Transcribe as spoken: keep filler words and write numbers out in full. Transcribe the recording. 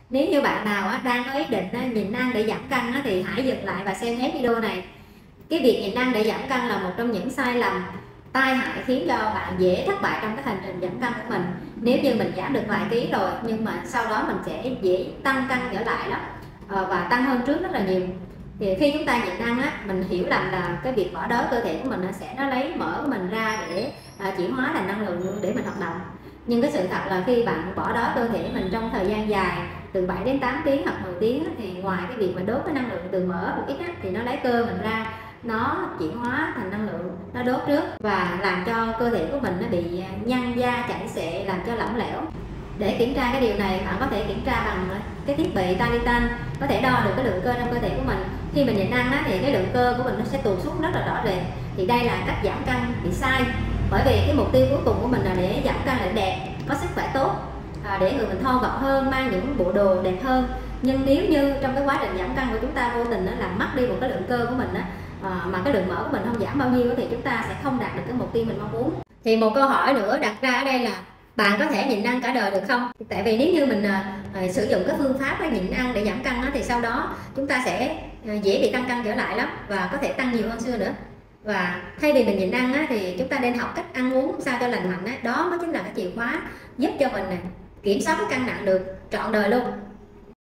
Nếu như bạn nào á, đang có ý định á, nhịn ăn để giảm cân á, thì hãy dừng lại và xem hết video này. Cái việc nhịn ăn để giảm cân là một trong những sai lầm tai hại khiến cho bạn dễ thất bại trong cái hành trình giảm cân của mình. Nếu như mình giảm được vài ký rồi nhưng mà sau đó mình sẽ dễ tăng cân trở lại lắm, và tăng hơn trước rất là nhiều. Thì khi chúng ta nhịn ăn á, mình hiểu lầm là cái việc bỏ đói cơ thể của mình nó sẽ nó lấy mỡ của mình ra để à, chuyển hóa thành năng lượng để mình hoạt động. Nhưng cái sự thật là khi bạn bỏ đói cơ thể mình trong thời gian dài từ bảy đến tám tiếng hoặc mười tiếng thì ngoài cái việc mà đốt cái năng lượng từ mỡ một ít á, thì nó lấy cơ mình ra, nó chuyển hóa thành năng lượng, nó đốt trước và làm cho cơ thể của mình nó bị nhăn da, chảy xệ, làm cho lỏng lẻo. Để kiểm tra cái điều này, bạn có thể kiểm tra bằng cái thiết bị Talitan, có thể đo được cái lượng cơ trong cơ thể của mình. Khi mình nhịn ăn á, thì cái lượng cơ của mình nó sẽ tụt xuống rất là rõ rệt. Thì đây là cách giảm cân bị sai, bởi vì cái mục tiêu cuối cùng của mình là để giảm cân để đẹp, có sức khỏe tốt, à, để người mình thon gọn hơn, mang những bộ đồ đẹp hơn. Nhưng nếu như trong cái quá trình giảm cân của chúng ta vô tình nó làm mất đi một cái lượng cơ của mình á, à, mà cái lượng mỡ của mình không giảm bao nhiêu thì chúng ta sẽ không đạt được cái mục tiêu mình mong muốn. Thì một câu hỏi nữa đặt ra ở đây là bạn có thể nhịn ăn cả đời được không? Tại vì nếu như mình à, à, sử dụng cái phương pháp nhịn ăn để giảm cân á, thì sau đó chúng ta sẽ à, dễ bị tăng cân trở lại lắm và có thể tăng nhiều hơn xưa nữa. Và thay vì mình nhịn ăn á, thì chúng ta nên học cách ăn uống sao cho lành mạnh á. Đó mới chính là cái chìa khóa giúp cho mình này kiểm soát cái cân nặng được trọn đời luôn.